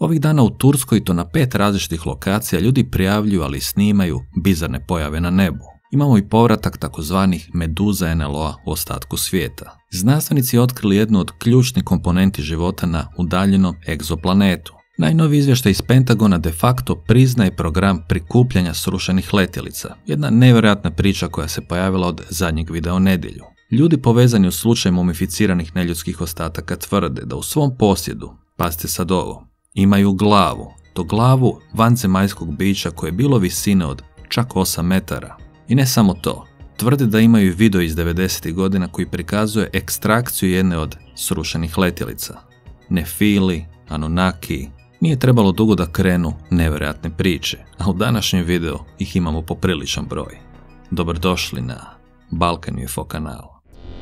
Ovih dana u Turskoj, to na 5 različitih lokacija, ljudi prijavljuju, ali snimaju bizarne pojave na nebu. Imamo i povratak takozvanih meduza NLO-a u ostatku svijeta. Znanstvenici otkrili jednu od ključnih komponenti života na udaljenom egzoplanetu. Najnoviji izvještaj iz Pentagona de facto priznaje program prikupljanja srušenih letjelica. Jedna nevjerojatna priča koja se pojavila od zadnjeg videa u nedjelju. Ljudi povezani u slučaju mumificiranih neljudskih ostataka tvrde da u svom posjedu, pazite sad ovo, imaju glavu. To glavu vanzemaljskog bića koje je bilo visine od čak 8 metara. I ne samo to, tvrde da imaju video iz 90. godina koji prikazuje ekstrakciju jedne od srušenih letjelica. Nefili, Anunnaki. Nije trebalo dugo da krenu nevjerojatne priče, a u današnjem videu ih imamo popriličan broj. Dobrodošli na Balkan UFO kanal.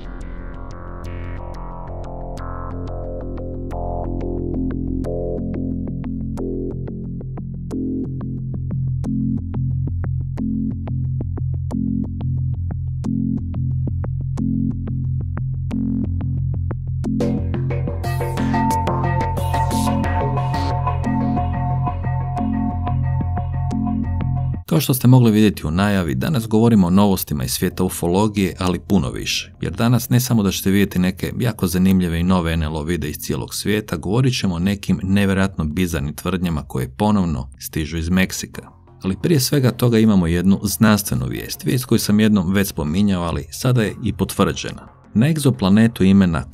Kao što ste mogli vidjeti u najavi, danas govorimo o novostima iz svijeta ufologije, ali puno više. Jer danas ne samo da ćete vidjeti neke jako zanimljive i nove NLO videe iz cijelog svijeta, govorit ćemo o nekim nevjerojatno bizarnim tvrdnjama koje ponovno stižu iz Meksika. Ali prije svega toga imamo jednu znanstvenu vijest koju sam jednom već spominjao, ali sada je i potvrđena. Na egzoplanetu imena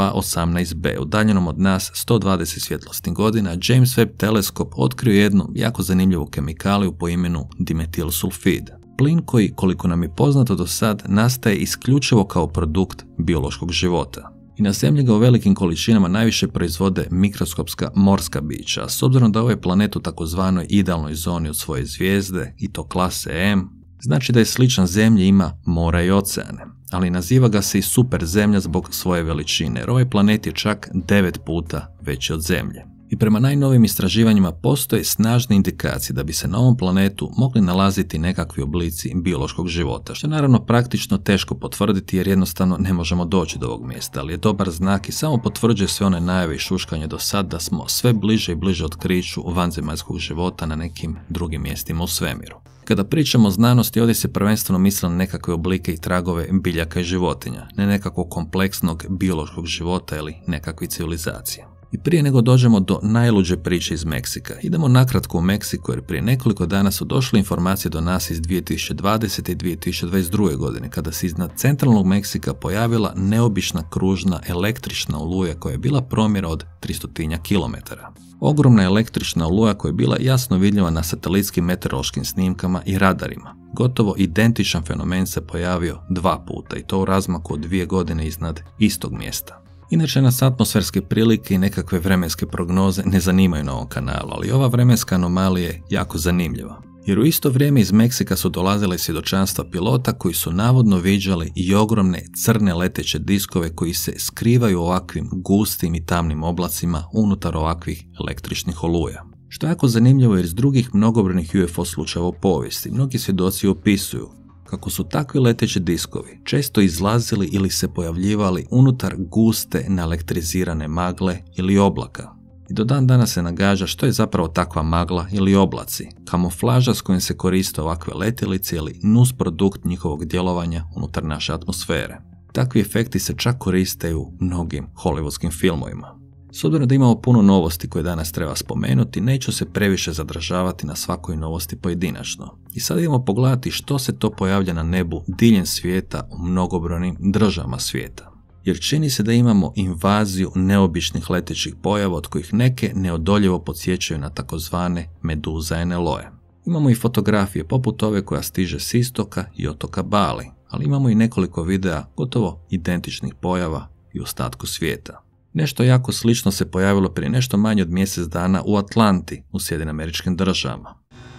K2-18b, udaljenom od nas 120 svjetlosnih godina, James Webb teleskop otkrio jednu jako zanimljivu kemikaliju po imenu dimetilsulfid. Plin koji, koliko nam je poznato do sad, nastaje isključivo kao produkt biološkog života. I na Zemlji ga u velikim količinama najviše proizvode mikroskopska morska bića, a s obzirom da ovaj planet u takozvanoj idealnoj zoni od svoje zvijezde, i to klase M, znači da je sličan Zemlji, ima mora i oceane. Ali naziva ga se i super zemlja zbog svoje veličine, jer ovaj planet je čak 9 puta veći od Zemlje. I prema najnovim istraživanjima postoje snažne indikacije da bi se na ovom planetu mogli nalaziti nekakvi oblici biološkog života, što je naravno praktično teško potvrditi jer jednostavno ne možemo doći do ovog mjesta, ali je dobar znak i samo potvrđuje sve one najave i šuškanje do sad da smo sve bliže i bliže otkriću vanzemaljskog života na nekim drugim mjestima u svemiru. Kada pričamo o znanosti, ovdje se prvenstveno misli na nekakve oblike i tragove biljaka i životinja, ne nekakvog kompleksnog biološkog života ili nekakve civilizacije. I prije nego dođemo do najluđe priče iz Meksika, idemo nakratko u Meksiku jer prije nekoliko dana su došle informacije do nas iz 2020. i 2022. godine kada se iznad centralnog Meksika pojavila neobična kružna električna oluja koja je bila promjera od 300 km. Ogromna električna oluja koja je bila jasno vidljiva na satelitskim meteorološkim snimkama i radarima. Gotovo identičan fenomen se pojavio 2 puta i to u razmaku od 2 godine iznad istog mjesta. Inače nas atmosferske prilike i nekakve vremenske prognoze ne zanimaju na ovom kanalu, ali ova vremenska anomalija je jako zanimljiva. Jer u isto vrijeme iz Meksika su dolazile svjedočanstva pilota koji su navodno viđali i ogromne crne leteće diskove koji se skrivaju u ovakvim gustim i tamnim oblacima unutar ovakvih električnih oluja. Što je jako zanimljivo jer iz drugih mnogobrojnih UFO slučajeva u povijesti mnogi svjedoci opisuju kako su takvi leteći diskovi često izlazili ili se pojavljivali unutar guste naelektrizirane magle ili oblaka. I do dan danas se nagađa što je zapravo takva magla ili oblaci, kamuflaža s kojim se koriste ovakve letjelice ili nusprodukt njihovog djelovanja unutar naše atmosfere. Takvi efekti se čak koriste u mnogim hollywoodskim filmovima. S obzirom da imamo puno novosti koje danas treba spomenuti, neću se previše zadržavati na svakoj novosti pojedinačno. I sad idemo pogledati što se to pojavlja na nebu diljem svijeta u mnogobrojnim državama svijeta. Jer čini se da imamo invaziju neobičnih letećih pojava od kojih neke neodoljivo podsjećaju na takozvane meduza NLO-e. Imamo i fotografije poput ove koja stiže s istoka i otoka Bali, ali imamo i nekoliko videa gotovo identičnih pojava i u ostatku svijeta. Nešto jako slično se pojavilo prije nešto manje od mjesec dana u Atlanti u Sjedinjenim Američkim Državama.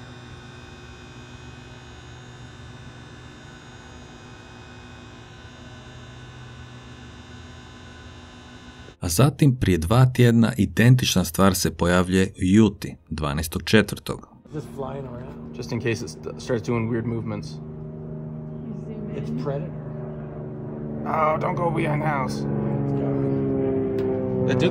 A zatim prije 2 tjedna identična stvar se pojavljuje u Juti 12.4. Just flying around, just in case it starts doing weird movements. It's Predator. Oh, don't go behind the house. It did look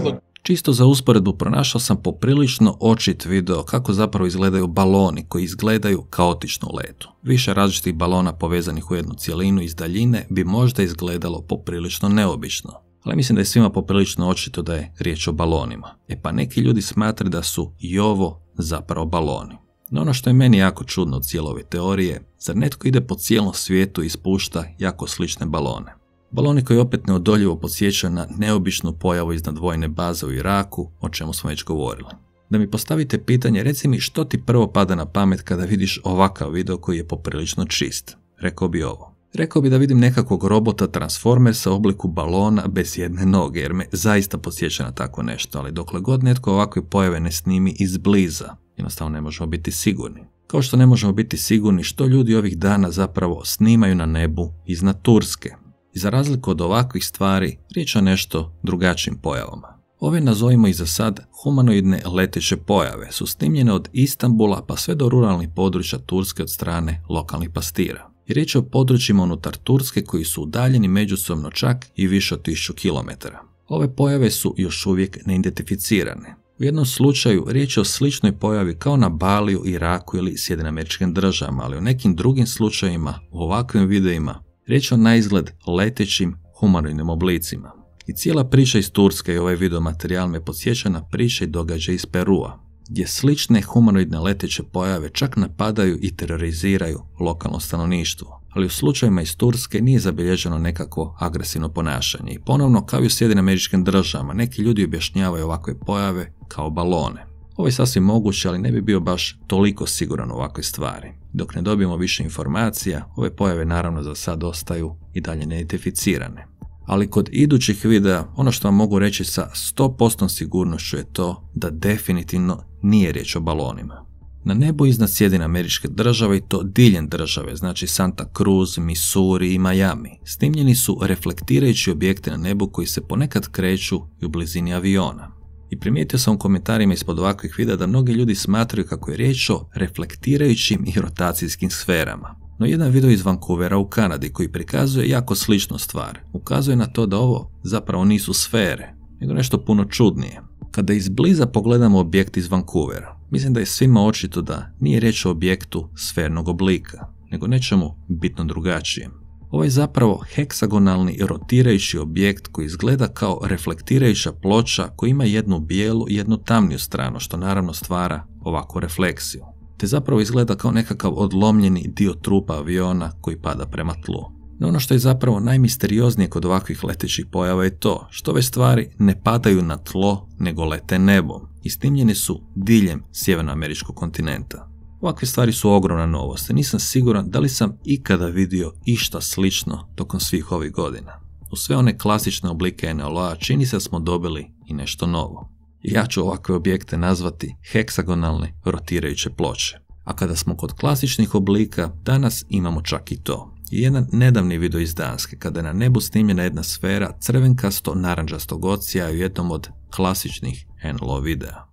Čisto za usporedbu pronašao sam poprilično očit video kako zapravo izgledaju baloni koji izgledaju kaotično u letu. Više različitih balona povezanih u jednu cjelinu iz daljine bi možda izgledalo poprilično neobično. Ali mislim da je svima poprilično očito da je riječ o balonima. Pa neki ljudi smatraju da su i ovo zapravo baloni. No ono što je meni jako čudno od cijele ove teorije, zar netko ide po cijelom svijetu i ispušta jako slične balone? Baloni koji opet neodoljivo podsjećaju na neobičnu pojavu iznad vojne baze u Iraku, o čemu smo već govorili. Da mi postavite pitanje, reci mi što ti prvo pada na pamet kada vidiš ovakav video koji je poprilično čist? Rekao bi ovo. Rekao bi da vidim nekakvog robota Transformersa u obliku balona bez jedne noge, jer me zaista podsjeća na tako nešto, ali dokle god netko ovakve pojave ne snimi izbliza, jednostavno ne možemo biti sigurni. Kao što ne možemo biti sigurni što ljudi ovih dana zapravo snimaju na nebu iznad Turske. I za razliku od ovakvih stvari, riječ o nešto drugačijim pojavama. Ove nazovimo i za sad humanoidne leteće pojave su snimljene od Istanbula pa sve do ruralnih područja Turske od strane lokalnih pastira. I riječ je o područjima unutar Turske koji su udaljeni međusobno čak i više od 1000 km. Ove pojave su još uvijek neidentificirane. U jednom slučaju riječ je o sličnoj pojavi kao na Baliju, Iraku ili SAD-u, ali u nekim drugim slučajevima, u ovakvim videima, riječ je o naizgled letećim humanoidnim oblicima. I cijela priča iz Turske i ovaj video materijal me podsjeća na priče i događaje iz Perua, gdje slične humanoidne leteće pojave čak napadaju i teroriziraju lokalno stanovništvo. Ali u slučajima iz Turske nije zabilježeno nekakvo agresivno ponašanje. I ponovno, kao i u SAD-u, neki ljudi objašnjavaju ovakve pojave kao balone. Ovo je sasvim moguće, ali ne bi bio baš toliko siguran u ovakve stvari. Dok ne dobijemo više informacija, ove pojave naravno za sad ostaju i dalje neidentificirane. Ali kod idućih videa, ono što vam mogu reći sa 100% sigurnošću je to da definitivno nije riječ o balonima. Na nebu iznad SAD-a i to diljem države, znači Santa Cruz, Missouri i Miami, snimljeni su reflektirajući objekti na nebu koji se ponekad kreću i u blizini aviona. I primijetio sam u komentarima ispod ovakvih videa da mnogi ljudi smatraju kako je riječ o reflektirajućim i rotacijskim sferama. No jedan video iz Vancouvera u Kanadi koji prikazuje jako sličnu stvar, ukazuje na to da ovo zapravo nisu sfere, nego nešto puno čudnije. Kada izbliza pogledamo objekt iz Vancouvera, mislim da je svima očito da nije riječ o objektu sfernog oblika, nego nečemu bitno drugačijem. Ovo je zapravo heksagonalni rotirajući objekt koji izgleda kao reflektirajuća ploča koja ima jednu bijelu i jednu tamniju stranu, što naravno stvara ovakvu refleksiju. Te zapravo izgleda kao nekakav odlomljeni dio trupa aviona koji pada prema tlu. No ono što je zapravo najmisterioznije kod ovakvih letećih pojava je to što ove stvari ne padaju na tlo nego lete nebom i snimljeni su diljem sjevernoameričkog kontinenta. Ovakve stvari su ogromna novost i nisam siguran da li sam ikada vidio išta slično tokom svih ovih godina. U sve one klasične oblike NLO-a čini se da smo dobili i nešto novo. I ja ću ovakve objekte nazvati heksagonalne rotirajuće ploče. A kada smo kod klasičnih oblika, danas imamo čak i to. I jedan nedavni video iz Danske, kada je na nebu snimljena jedna sfera crvenkasto-naranđastog ocija u jednom od klasičnih NLO videa.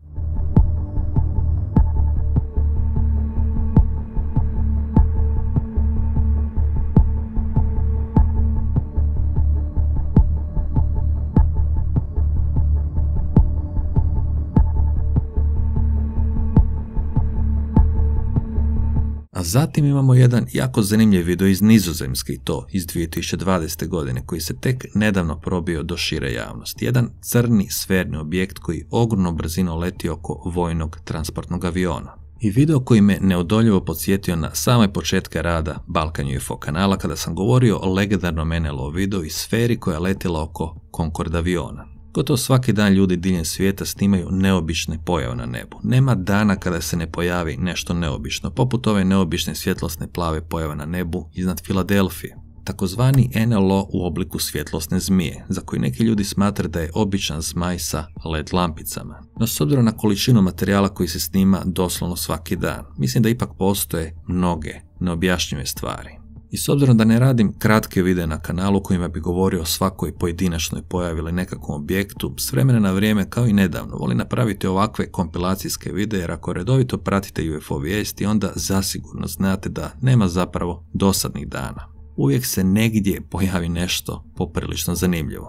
A zatim imamo jedan jako zanimljiv video iz Nizozemske i to iz 2020. godine koji se tek nedavno probio do šire javnosti. Jedan crni sferni objekt koji ogromno brzino leti oko vojnog transportnog aviona. I video koji me neodoljivo podsjetio na same početke rada Balkan UFO kanala kada sam govorio o legendarnom NLO videu i sferi koja je letjela oko Concorde aviona. Gotovo svaki dan ljudi diljem svijeta snimaju neobične pojave na nebu. Nema dana kada se ne pojavi nešto neobično, poput ove neobične svjetlosne plave pojave na nebu iznad Filadelfije. Takozvani NLO u obliku svjetlosne zmije, za koji neki ljudi smatraju da je običan zmaj sa LED lampicama. No s obzirom na količinu materijala koji se snima doslovno svaki dan, mislim da ipak postoje mnoge neobjašnjive stvari. I s obzirom da ne radim kratke videe na kanalu kojima bi govorio o svakoj pojedinačnoj pojavi ili nekakvom objektu, s vremena na vrijeme kao i nedavno volim napraviti ovakve kompilacijske videe jer ako redovito pratite UFO vijesti onda zasigurno znate da nema zapravo dosadnih dana. Uvijek se negdje pojavi nešto poprilično zanimljivo.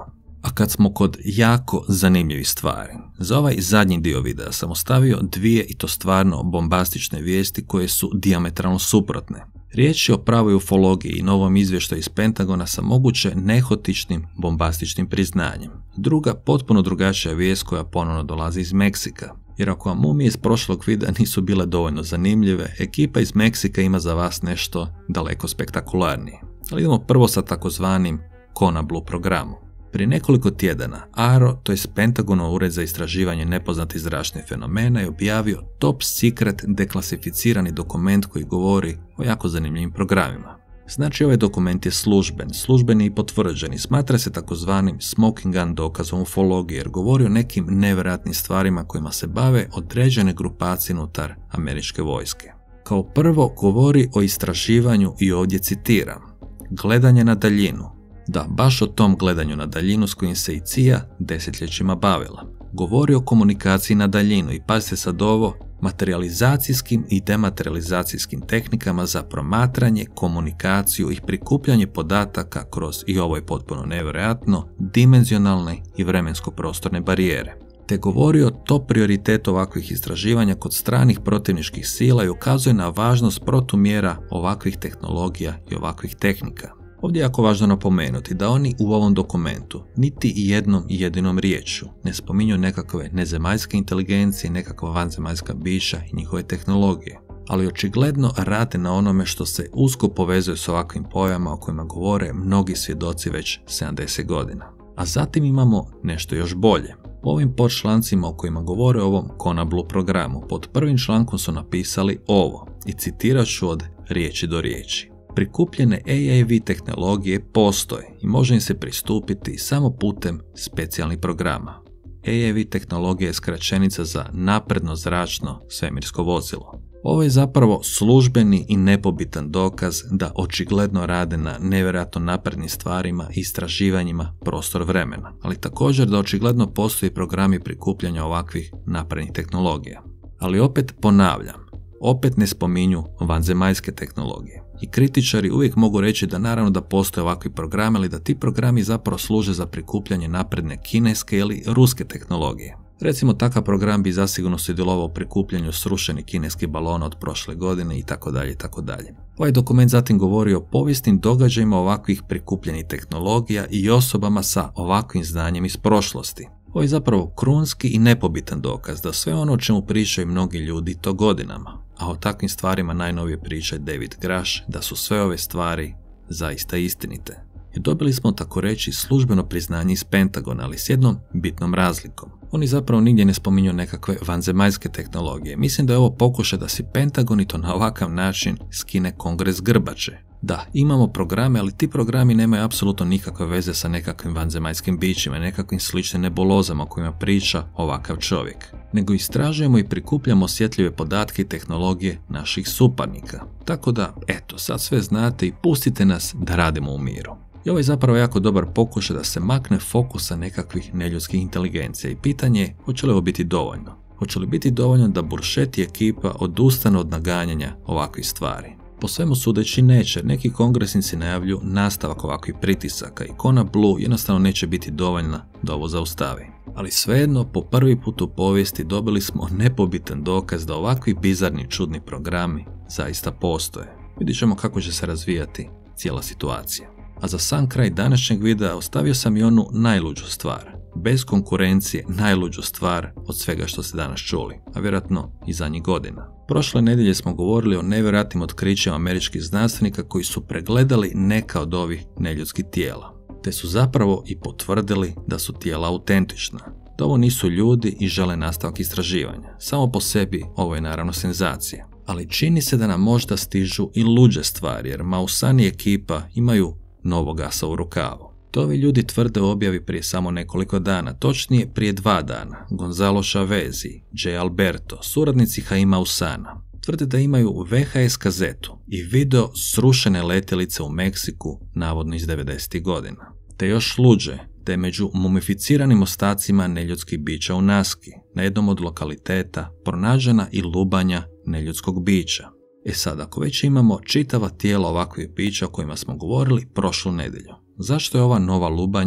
A kad smo kod jako zanimljivih stvari, za ovaj zadnji dio videa sam ostavio dvije i to stvarno bombastične vijesti koje su dijametralno suprotne. Riječ je o pravoj ufologiji i novom izvještaju iz Pentagona sa moguće nehotičnim bombastičnim priznanjem. Druga, potpuno drugačija vijest koja ponovno dolazi iz Meksika. Jer ako vam mumije iz prošlog videa nisu bile dovoljno zanimljive, ekipa iz Meksika ima za vas nešto daleko spektakularnije. Ali idemo prvo sa takozvanim Kona Blue programom. Prije nekoliko tjedana AARO, to je Pentagonov ured za istraživanje nepoznatih zračnih fenomena, je objavio top secret deklasificirani dokument koji govori o jako zanimljivim programima. Znači ovaj dokument je službeni i potvrđeni, smatra se takozvanim smoking gun dokazom ufologije jer govori o nekim nevjerojatnim stvarima kojima se bave određene grupacije unutar američke vojske. Kao prvo govori o istraživanju i ovdje citiram: gledanje na daljinu. Da, baš o tom gledanju na daljinu s kojim se i CIA desetljećima bavila. Govori o komunikaciji na daljinu i pazite sad ovo, materializacijskim i dematerializacijskim tehnikama za promatranje, komunikaciju i prikupljanje podataka kroz, i ovo je potpuno nevjerojatno, dimenzionalne i vremensko-prostorne barijere. Te govori o top prioritetu ovakvih istraživanja kod stranih protivničkih sila i ukazuje na važnost protumjera ovakvih tehnologija i ovakvih tehnika. Ovdje je jako važno napomenuti da oni u ovom dokumentu niti jednom jedinom riječju ne spominju nekakve nezemaljske inteligencije, nekakva vanzemaljska bića i njihove tehnologije, ali očigledno rade na onome što se usko povezuje s ovakvim pojavama o kojima govore mnogi svjedoci već 70 godina. A zatim imamo nešto još bolje. U ovim podčlancima o kojima govore o ovom Kona Blue programu, pod prvim člankom su napisali ovo, i citirat ću od riječi do riječi. Prikupljene AAV tehnologije postoje i može im se pristupiti samo putem specijalnih programa. AAV tehnologija je skraćenica za napredno zračno svemirsko vozilo. Ovo je zapravo službeni i nepobitan dokaz da očigledno rade na nevjerojatno naprednim stvarima i istraživanjima prostor vremena, ali također da očigledno postoji programi prikupljanja ovakvih naprednih tehnologija. Ali opet ponavljam, opet ne spominju vanzemaljske tehnologije. I kritičari uvijek mogu reći da naravno da postoje ovakvi programi, ali da ti programi zapravo služe za prikupljanje napredne kineske ili ruske tehnologije. Recimo, takav program bi zasigurno sudjelovao u prikupljanju srušenih kineskih balona od prošle godine itd. itd. Ovaj dokument zatim govori o povijesnim događajima ovakvih prikupljenih tehnologija i osobama sa ovakvim znanjem iz prošlosti. Ovo je zapravo krunski i nepobitan dokaz da sve ono o čemu pričaju mnogi ljudi to godinama, a o takvim stvarima najnovije priča David Grush, da su sve ove stvari zaista istinite. I dobili smo tako reći službeno priznanje iz Pentagona, ali s jednom bitnom razlikom. Oni zapravo nigdje ne spominju nekakve vanzemaljske tehnologije. Mislim da je ovo pokušaj da si Pentagon i to na ovakav način skine Kongres grbače. Da, imamo programe, ali ti programi nemaju apsolutno nikakve veze sa nekakvim vanzemaljskim bićima, nekakvim sličnim nebulozama o kojima priča ovakav čovjek. Nego istražujemo i prikupljamo osjetljive podatke i tehnologije naših suparnika. Tako da, eto, sad sve znate i pustite nas da radimo u miru. I ovo je zapravo jako dobar pokušaj da se makne fokusa nekakvih neljudskih inteligencija i pitanje je hoće li ovo biti dovoljno. Hoće li biti dovoljno da Burchett i ekipa odustanu od naganjanja ovakvih stvari? Po svemu sudeći neće, neki kongresnici najavljuju nastavak ovakvih pritisaka i Kona Blue jednostavno neće biti dovoljna da ovo zaustavi. Ali svejedno, po prvi put u povijesti dobili smo nepobitan dokaz da ovakvi bizarni čudni programi zaista postoje. Vidjet ćemo kako će se razvijati cijela situacija. A za sam kraj današnjeg videa ostavio sam i onu najluđu stvar. Bez konkurencije najluđu stvar od svega što ste danas čuli, a vjerojatno i zadnjih godina. Prošle nedjelje smo govorili o nevjerojatnim otkrićima američkih znanstvenika koji su pregledali neka od ovih neljudskih tijela, te su zapravo i potvrdili da su tijela autentična. Da ovo nisu ljudi i žele nastavak istraživanja. Samo po sebi ovo je naravno senzacija. Ali čini se da nam možda stižu i luđe stvari, jer Maussan i ekipa imaju novog asa u rukavu. To ovi ljudi tvrde u objavi prije samo nekoliko dana, točnije prije 2 dana. Gonzalo Chavez i J. Alberto, suradnici Haima Maussana, tvrde da imaju VHS kazetu i video srušene letjelice u Meksiku, navodno iz 90. godina. Te još luđe, da je među mumificiranim ostacima neljudskih bića u Naski, na jednom od lokaliteta, pronađena i lubanja neljudskog bića. E sad, ako već imamo čitava tijela ovakvih bića o kojima smo govorili prošlu nedjelju, zašto je ova nova lubanja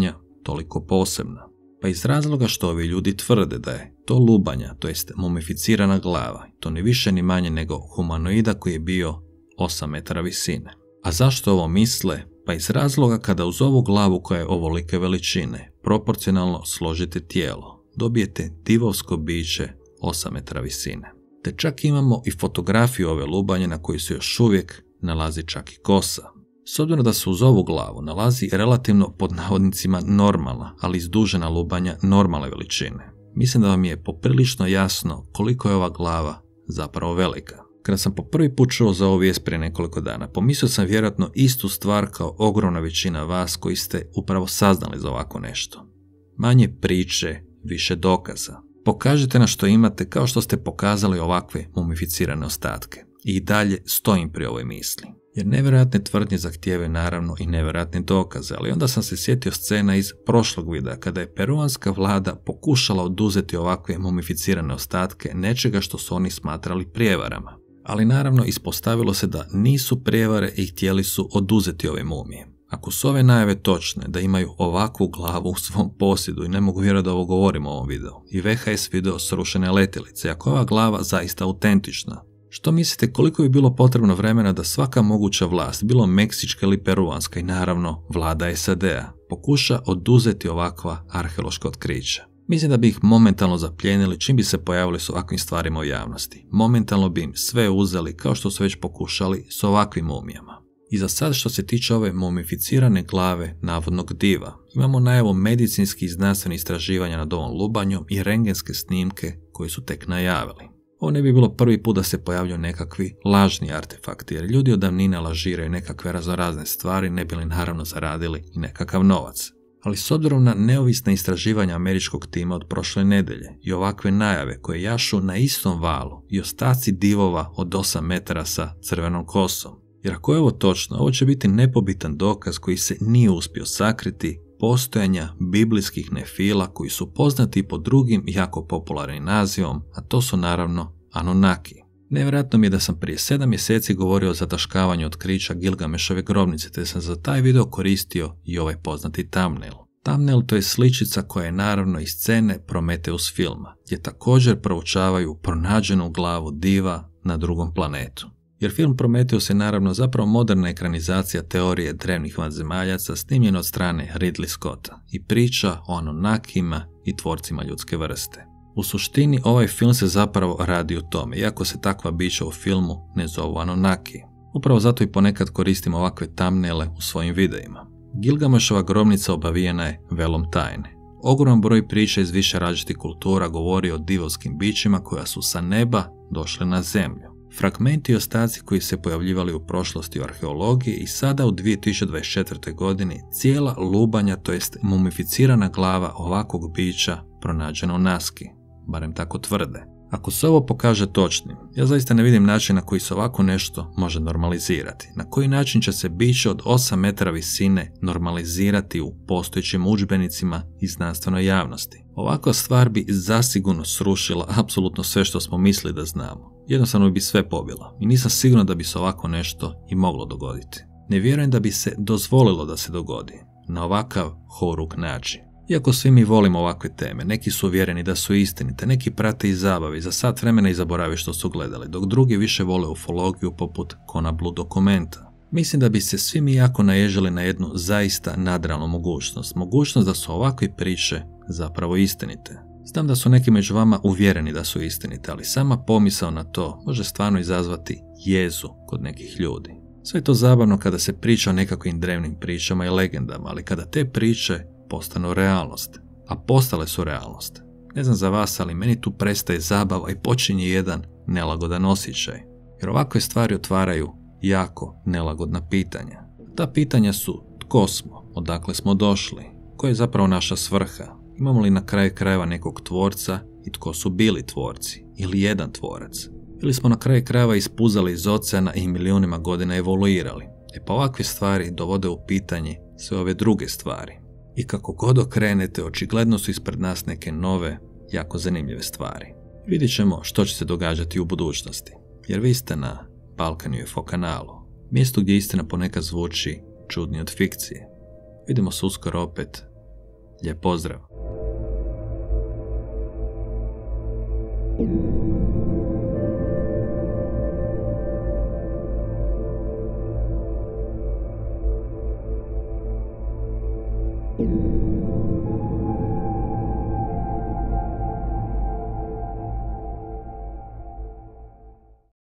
toliko posebna? Pa iz razloga što ovi ljudi tvrde da je to lubanja, to jest mumificirana glava, to ni više ni manje nego humanoida koji je bio 8 metara visine. A zašto ovo misle? Pa iz razloga kada uz ovu glavu koja je ovolike veličine proporcionalno složite tijelo, dobijete divovsko biće 8 metara visine. Te čak imamo i fotografiju ove lubanje na kojoj se još uvijek nalazi čak i kosa. S obzirom da se uz ovu glavu nalazi relativno pod navodnicima normalna, ali izdužena lubanja normalne veličine, mislim da vam je poprilično jasno koliko je ova glava zapravo velika. Kada sam po prvi put čuo za ovu vijest prije nekoliko dana, pomislio sam vjerojatno istu stvar kao ogromna većina vas koji ste upravo saznali za ovako nešto. Manje priče, više dokaza. Pokažite na što imate kao što ste pokazali ovakve mumificirane ostatke. I dalje stojim pri ovoj misli. Jer nevjerojatne tvrdnje zahtijevaju naravno i nevjerojatne dokaze, ali onda sam se sjetio scena iz prošlog videa kada je peruanska vlada pokušala oduzeti ovakve mumificirane ostatke nečega što su oni smatrali prijevarama. Ali naravno ispostavilo se da nisu prijevare i htjeli su oduzeti ove mumije. Ako su ove najave točne da imaju ovakvu glavu u svom posjedu, i ne mogu vjerovati da ovo govorim u ovom videu, i VHS video srušene letjelice, ako je ova glava zaista autentična, što mislite koliko bi bilo potrebno vremena da svaka moguća vlast, bilo meksička ili peruanska i naravno vlada SAD-a, pokuša oduzeti ovakva arheološka otkrića? Mislim da bi ih momentalno zaplijenili čim bi se pojavili s ovakvim stvarima u javnosti. Momentalno bi im sve uzeli kao što su već pokušali s ovakvim mumijama. I za sad što se tiče ove mumificirane glave navodnog diva, imamo najavu medicinskih i znanstvenih istraživanja nad ovom lubanjom i rentgenske snimke koje su tek najavili. Ovo ne bi bilo prvi put da se pojavljaju nekakvi lažni artefakti, jer ljudi od davnine lažiraju nekakve raznorazne stvari, ne bi li naravno zaradili i nekakav novac. Ali s obzirom na neovisna istraživanja američkog tima od prošle nedelje i ovakve najave koje jašu na istom valu i ostaci divova od 8 metara sa crvenom kosom, jer ako je ovo točno, ovo će biti nepobitan dokaz koji se nije uspio sakriti postojanja biblijskih nefila koji su poznati pod drugim jako popularnim nazivom, a to su naravno Anunnaki. Nevjerojatno mi je da sam prije 7 mjeseci govorio o zataškavanju otkrića Gilgamešove grobnice, te sam za taj video koristio i ovaj poznati thumbnail. Thumbnail to je sličica koja je naravno iz scene Prometheus filma, gdje također proučavaju pronađenu glavu diva na drugom planetu. Jer film Prometheus je naravno zapravo moderna ekranizacija teorije drevnih vanzemaljaca snimljena od strane Ridley Scotta i priča o Anunnakima i tvorcima ljudske vrste. U suštini ovaj film se zapravo radi o tome, iako se takva bića u filmu ne zovu Anunnaki. Upravo zato i ponekad koristim ovakve thumbnaile u svojim videima. Gilgamešova grobnica obavijena je velom tajne. Ogroman broj priča iz više različitih kultura govori o divovskim bićima koja su sa neba došle na zemlju. Fragmenti i ostaci koji se pojavljivali u prošlosti u arheologiji i sada u 2024. godini cijela lubanja, to jest mumificirana glava ovakvog bića pronađena u Naski, barem tako tvrde. Ako se ovo pokaže točnim, ja zaista ne vidim način na koji se ovako nešto može normalizirati. Na koji način će se biće od 8 metara visine normalizirati u postojećim udžbenicima i znanstvenoj javnosti? Ovakva stvar bi zasigurno srušila apsolutno sve što smo mislili da znamo. Jednostavno bi sve pobila i nisam siguran da bi se ovako nešto i moglo dogoditi. Ne vjerujem da bi se dozvolilo da se dogodi na ovakav horuk način. Iako svi mi volimo ovakve teme, neki su uvjereni da su istinite, neki prate i zabavi, za sat vremena i zaboravi što su gledali, dok drugi više vole ufologiju poput Kona Blue dokumenta. Mislim da bi se svi mi jako naježili na jednu zaista nadrealnu mogućnost da su ovakve priče zapravo istinite. Znam da su neki među vama uvjereni da su istinite, ali sama pomisao na to može stvarno izazvati jezu kod nekih ljudi. Sve je to zabavno kada se priča o nekakvim drevnim pričama i legendama, ali kada te priče postanu realnost, a postale su realnost. Ne znam za vas, ali meni tu prestaje zabava i počinje jedan nelagodan osjećaj. Jer ovakve stvari otvaraju jako nelagodna pitanja. Ta pitanja su tko smo, odakle smo došli, koja je zapravo naša svrha, imamo li na kraju krajeva nekog tvorca i tko su bili tvorci, ili jedan tvorac. Ili smo na kraju krajeva ispuzali iz oceana i milijunima godina evoluirali. Pa ovakve stvari dovode u pitanje sve ove druge stvari. I kako god okrenete, očigledno su ispred nas neke nove, jako zanimljive stvari. Vidjet ćemo što će se događati u budućnosti, jer vi ste na Balkan UFO kanalu, mjestu gdje istina ponekad zvuči čudnije od fikcije. Vidimo se uskoro opet. Lijep pozdrav! Thank you.